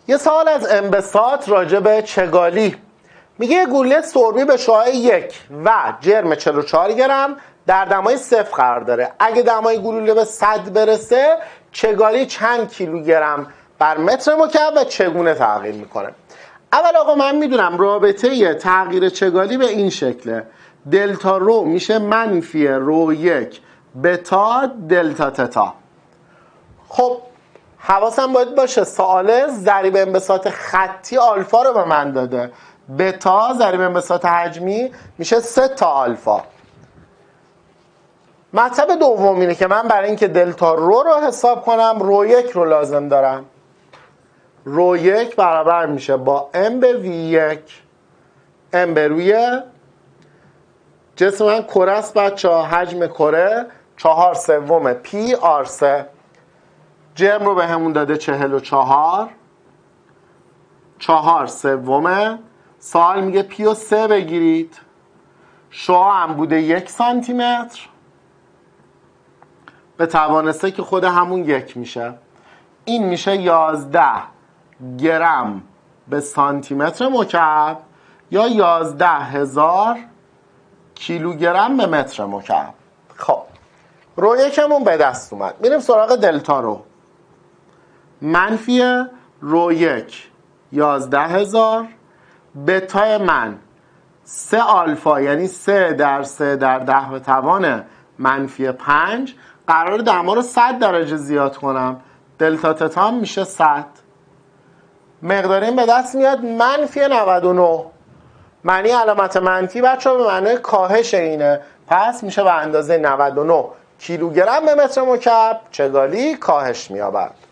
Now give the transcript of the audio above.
یه سوال از انبساط راجع به چگالی. میگه گلوله سربی به شعاع 1 و جرم 44 گرم در دمای 0 قرار داره. اگه دمای گلوله به 100 برسه چگالی چند کیلوگرم بر متر مکعب و چگونه تغییر میکنه؟ اول آقا من میدونم رابطه تغییر چگالی به این شکله. دلتا رو میشه منفی رو 1 بتا دلتا تتا. خب حواسم باید باشه سوال ضریب انبساط خطی آلفا رو به من داده. بتا ضریب انبساط حجمی میشه 3 تا آلفا. مطلب دوم اینه که من برای اینکه دلتا رو حساب کنم رو 1 رو لازم دارم. رو 1 برابر میشه با ام به وی 1 ام به روی جسم من کره است بچه‌ها، حجم کره 4/3 پی آر 3. جرم رو به همون داده 44 4/3. سوال میگه پی و 3 بگیرید. شعاع هم بوده 1 سانتی متر به توان 3 که خود همون 1 میشه. این میشه 11 گرم به سانتی متر مکعب یا 11,000 کیلوگرم به متر مکعب. خب رو 1مون به دست اومد. میریم سراغ دلتا رو. منفی رو 1 11,000 بتا من 3 آلفا یعنی 3 در 3 در 10 به توان منفی 5. قرار دما رو 100 درجه زیاد کنم. دلتا تتا میشه 100. مقدار این به دست میاد منفی 99. معنی علامت منفی بچه ها به معنی کاهش اینه. پس میشه به اندازه 99 کیلوگرم به متر مکعب چگالی کاهش مییابد.